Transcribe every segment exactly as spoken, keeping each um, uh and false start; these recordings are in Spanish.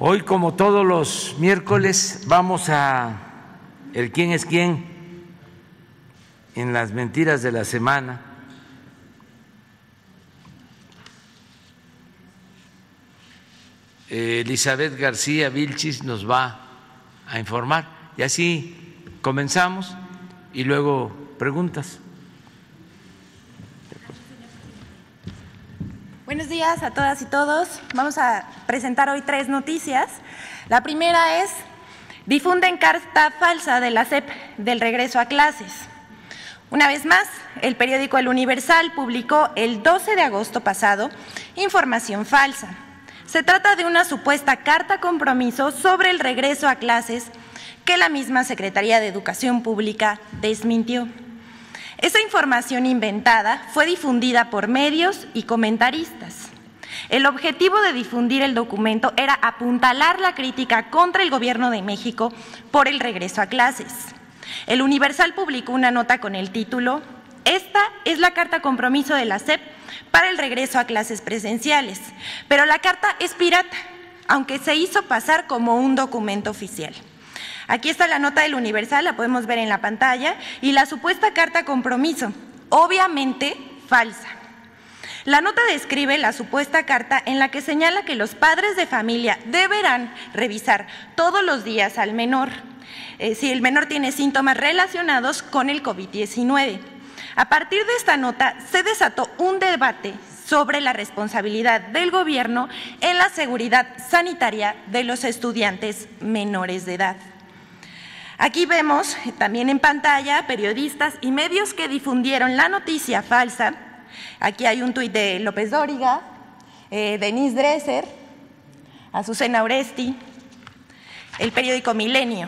Hoy, como todos los miércoles, vamos a el quién es quién en las mentiras de la semana. Eh, Elizabeth García Vilchis nos va a informar y así comenzamos y luego preguntas. Buenos días a todas y todos. Vamos a presentar hoy tres noticias. La primera es: difunden carta falsa de la S E P del regreso a clases. Una vez más, el periódico El Universal publicó el doce de agosto pasado información falsa. Se trata de una supuesta carta compromiso sobre el regreso a clases que la misma Secretaría de Educación Pública desmintió. Esa información inventada fue difundida por medios y comentaristas. El objetivo de difundir el documento era apuntalar la crítica contra el Gobierno de México por el regreso a clases. El Universal publicó una nota con el título: "Esta es la carta compromiso de la S E P para el regreso a clases presenciales, pero la carta es pirata, aunque se hizo pasar como un documento oficial". Aquí está la nota del Universal, la podemos ver en la pantalla, y la supuesta carta compromiso, obviamente falsa. La nota describe la supuesta carta en la que señala que los padres de familia deberán revisar todos los días al menor, eh, si el menor tiene síntomas relacionados con el COVID diecinueve. A partir de esta nota se desató un debate sobre la responsabilidad del gobierno en la seguridad sanitaria de los estudiantes menores de edad. Aquí vemos también en pantalla periodistas y medios que difundieron la noticia falsa. Aquí hay un tuit de López Dóriga, eh, Denise Dresser, Azucena Oresti, el periódico Milenio.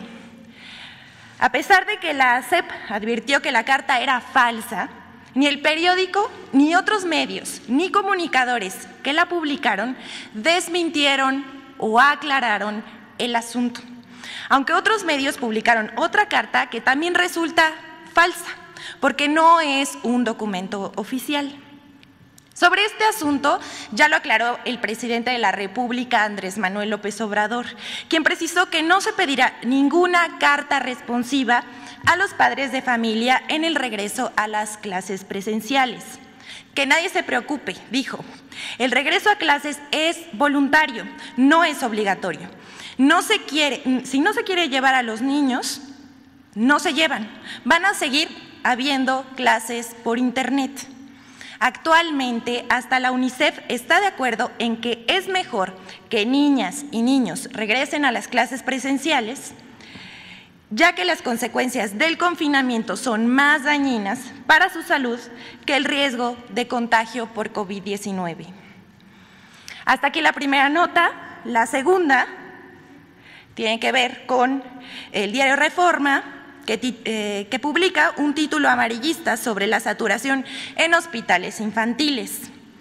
A pesar de que la S E P advirtió que la carta era falsa, ni el periódico, ni otros medios, ni comunicadores que la publicaron desmintieron o aclararon el asunto. Aunque otros medios publicaron otra carta que también resulta falsa, porque no es un documento oficial. Sobre este asunto ya lo aclaró el presidente de la República, Andrés Manuel López Obrador, quien precisó que no se pedirá ninguna carta responsiva a los padres de familia en el regreso a las clases presenciales. Que nadie se preocupe, dijo, el regreso a clases es voluntario, no es obligatorio. No se quiere, si no se quiere llevar a los niños, no se llevan. Van a seguir habiendo clases por internet. Actualmente, hasta la UNICEF está de acuerdo en que es mejor que niñas y niños regresen a las clases presenciales, ya que las consecuencias del confinamiento son más dañinas para su salud que el riesgo de contagio por COVID diecinueve. Hasta aquí la primera nota. La segunda tiene que ver con el diario Reforma, que, eh, que publica un título amarillista sobre la saturación en hospitales infantiles.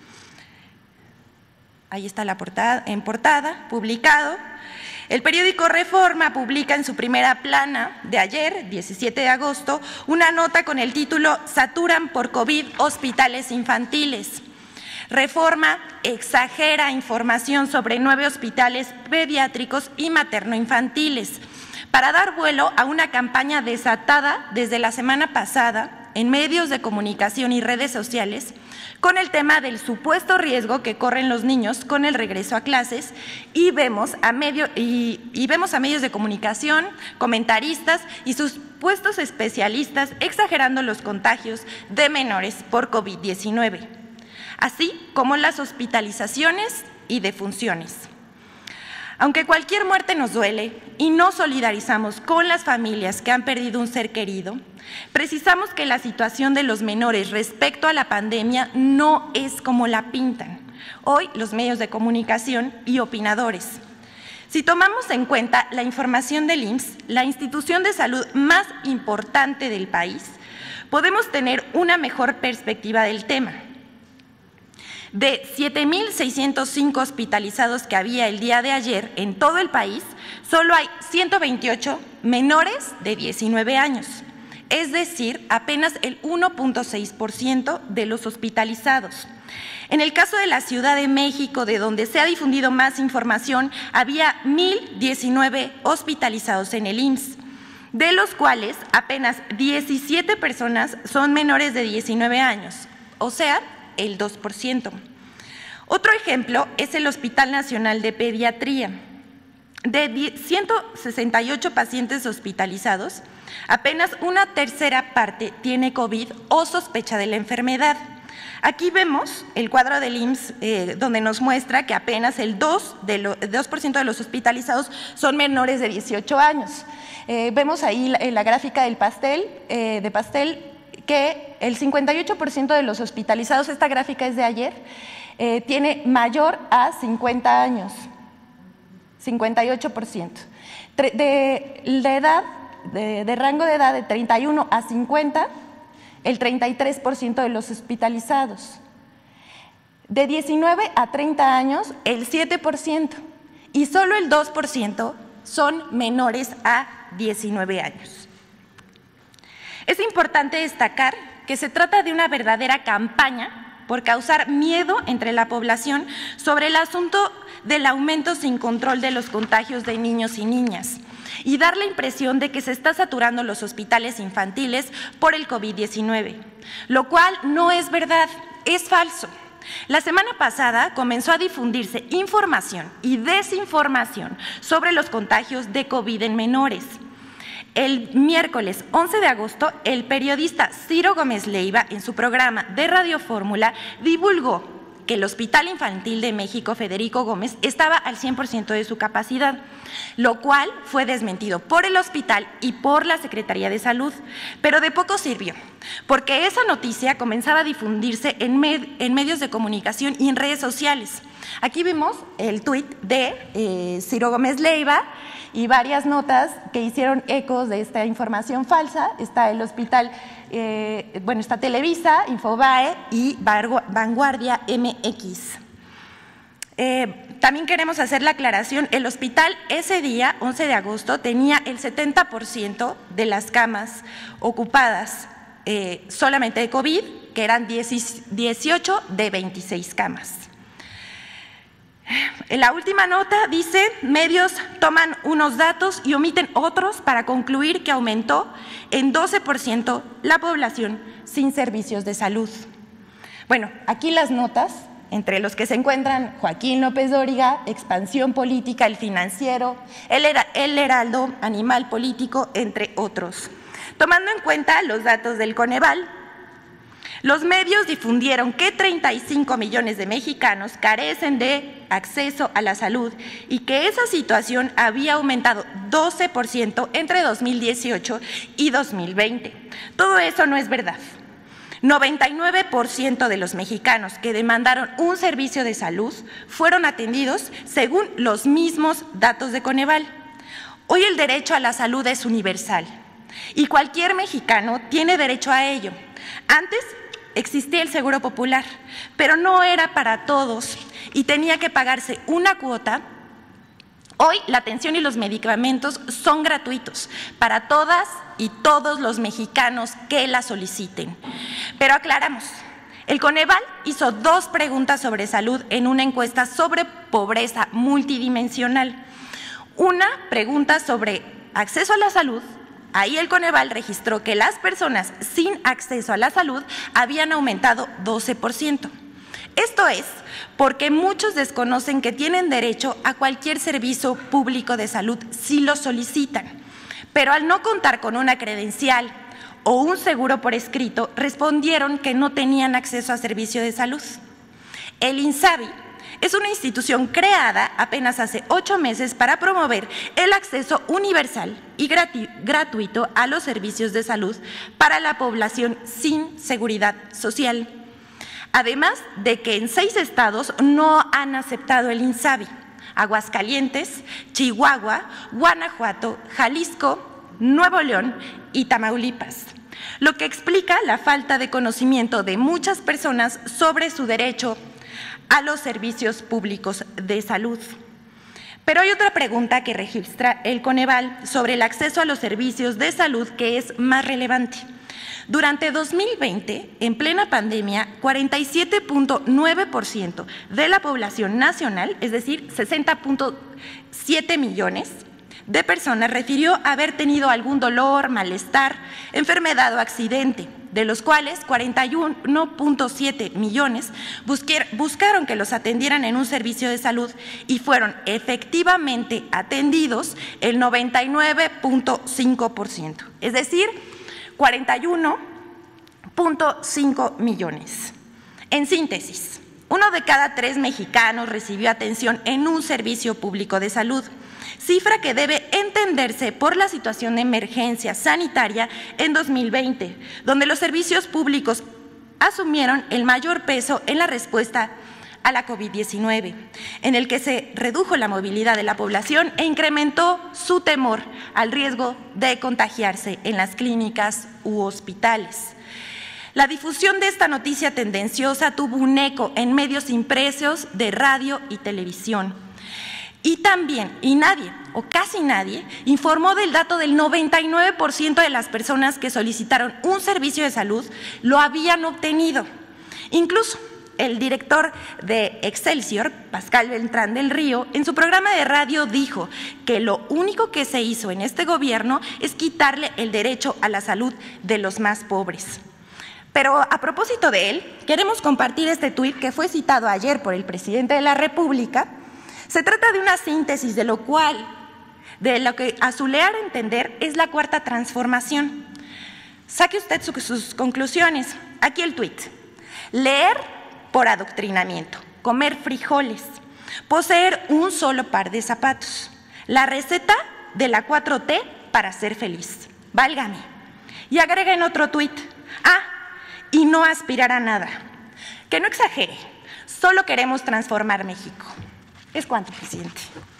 Ahí está la portada, en portada, publicado. El periódico Reforma publica en su primera plana de ayer, diecisiete de agosto, una nota con el título "Saturan por COVID hospitales infantiles". Reforma exagera información sobre nueve hospitales pediátricos y materno-infantiles para dar vuelo a una campaña desatada desde la semana pasada en medios de comunicación y redes sociales con el tema del supuesto riesgo que corren los niños con el regreso a clases y vemos a, medio, y, y vemos a medios de comunicación, comentaristas y supuestos especialistas exagerando los contagios de menores por COVID diecinueve. Así como las hospitalizaciones y defunciones. Aunque cualquier muerte nos duele y nos solidarizamos con las familias que han perdido un ser querido, precisamos que la situación de los menores respecto a la pandemia no es como la pintan hoy los medios de comunicación y opinadores. Si tomamos en cuenta la información del I M S S, la institución de salud más importante del país, podemos tener una mejor perspectiva del tema. De siete mil seiscientos cinco hospitalizados que había el día de ayer en todo el país, solo hay ciento veintiocho menores de diecinueve años, es decir, apenas el uno punto seis por ciento de los hospitalizados. En el caso de la Ciudad de México, de donde se ha difundido más información, había mil diecinueve hospitalizados en el I M S S, de los cuales apenas diecisiete personas son menores de diecinueve años, o sea, el dos por ciento. Otro ejemplo es el Hospital Nacional de Pediatría. De ciento sesenta y ocho pacientes hospitalizados, apenas una tercera parte tiene COVID o sospecha de la enfermedad. Aquí vemos el cuadro del I M S S eh, donde nos muestra que apenas el dos por ciento de los hospitalizados son menores de dieciocho años. Eh, vemos ahí la, la gráfica del pastel, eh, de pastel que el cincuenta y ocho por ciento de los hospitalizados, esta gráfica es de ayer, eh, tiene mayor a cincuenta años, cincuenta y ocho por ciento. De, de edad, de, de rango de edad de treinta y uno a cincuenta, el treinta y tres por ciento de los hospitalizados. De diecinueve a treinta años, el siete por ciento. Y solo el dos por ciento son menores a diecinueve años. Es importante destacar que se trata de una verdadera campaña por causar miedo entre la población sobre el asunto del aumento sin control de los contagios de niños y niñas y dar la impresión de que se está saturando los hospitales infantiles por el COVID diecinueve, lo cual no es verdad, es falso. La semana pasada comenzó a difundirse información y desinformación sobre los contagios de COVID en menores. El miércoles once de agosto, el periodista Ciro Gómez Leiva, en su programa de Radio Fórmula, divulgó que el Hospital Infantil de México Federico Gómez estaba al cien por ciento de su capacidad, lo cual fue desmentido por el hospital y por la Secretaría de Salud, pero de poco sirvió, porque esa noticia comenzaba a difundirse en, med en medios de comunicación y en redes sociales. Aquí vimos el tuit de eh, Ciro Gómez Leiva y varias notas que hicieron ecos de esta información falsa. Está el hospital, eh, bueno, está Televisa, Infobae y Vanguardia M X. Eh, también queremos hacer la aclaración, el hospital ese día, once de agosto, tenía el setenta por ciento de las camas ocupadas eh, solamente de COVID, que eran dieciocho de veintiséis camas. En la última nota dice, medios toman unos datos y omiten otros para concluir que aumentó en doce por ciento la población sin servicios de salud. Bueno, aquí las notas, entre los que se encuentran Joaquín López Dóriga, Expansión Política, El Financiero, El, Her El Heraldo, Animal Político, entre otros. Tomando en cuenta los datos del Coneval, los medios difundieron que treinta y cinco millones de mexicanos carecen de acceso a la salud y que esa situación había aumentado doce por ciento entre dos mil dieciocho y dos mil veinte. Todo eso no es verdad. noventa y nueve por ciento de los mexicanos que demandaron un servicio de salud fueron atendidos según los mismos datos de Coneval. Hoy el derecho a la salud es universal y cualquier mexicano tiene derecho a ello. Antes existía el Seguro Popular, pero no era para todos y tenía que pagarse una cuota. Hoy la atención y los medicamentos son gratuitos para todas y todos los mexicanos que la soliciten. Pero aclaramos, el Coneval hizo dos preguntas sobre salud en una encuesta sobre pobreza multidimensional. Una pregunta sobre acceso a la salud. Ahí el Coneval registró que las personas sin acceso a la salud habían aumentado doce por ciento. Esto es porque muchos desconocen que tienen derecho a cualquier servicio público de salud si lo solicitan, pero al no contar con una credencial o un seguro por escrito, respondieron que no tenían acceso a servicio de salud. El INSABI es una institución creada apenas hace ocho meses para promover el acceso universal y gratu gratuito a los servicios de salud para la población sin seguridad social. Además de que en seis estados no han aceptado el INSABI: Aguascalientes, Chihuahua, Guanajuato, Jalisco, Nuevo León y Tamaulipas, lo que explica la falta de conocimiento de muchas personas sobre su derecho a los servicios públicos de salud. Pero hay otra pregunta que registra el Coneval sobre el acceso a los servicios de salud que es más relevante. Durante dos mil veinte, en plena pandemia, cuarenta y siete punto nueve por ciento de la población nacional, es decir, sesenta punto siete millones de personas, refirió haber tenido algún dolor, malestar, enfermedad o accidente, de los cuales cuarenta y uno punto siete millones buscaron que los atendieran en un servicio de salud y fueron efectivamente atendidos el noventa y nueve punto cinco por ciento, es decir, cuarenta y uno punto cinco millones. En síntesis, uno de cada tres mexicanos recibió atención en un servicio público de salud, cifra que debe entenderse por la situación de emergencia sanitaria en dos mil veinte, donde los servicios públicos asumieron el mayor peso en la respuesta a la COVID diecinueve, en el que se redujo la movilidad de la población e incrementó su temor al riesgo de contagiarse en las clínicas u hospitales. La difusión de esta noticia tendenciosa tuvo un eco en medios impresos de radio y televisión. Y también, y nadie, o casi nadie, informó del dato del noventa y nueve por ciento de las personas que solicitaron un servicio de salud lo habían obtenido. Incluso el director de Excelsior, Pascal Beltrán del Río, en su programa de radio dijo que lo único que se hizo en este gobierno es quitarle el derecho a la salud de los más pobres. Pero a propósito de él, queremos compartir este tuit que fue citado ayer por el presidente de la República. Se trata de una síntesis de lo cual, de lo que a su leer entender es la cuarta transformación. Saque usted su, sus conclusiones. Aquí el tuit. Leer por adoctrinamiento, comer frijoles, poseer un solo par de zapatos. La receta de la cuatro T para ser feliz. Válgame. Y agrega en otro tuit. Ah, y no aspirar a nada. Que no exagere. Solo queremos transformar México. Es cuanto, presidente.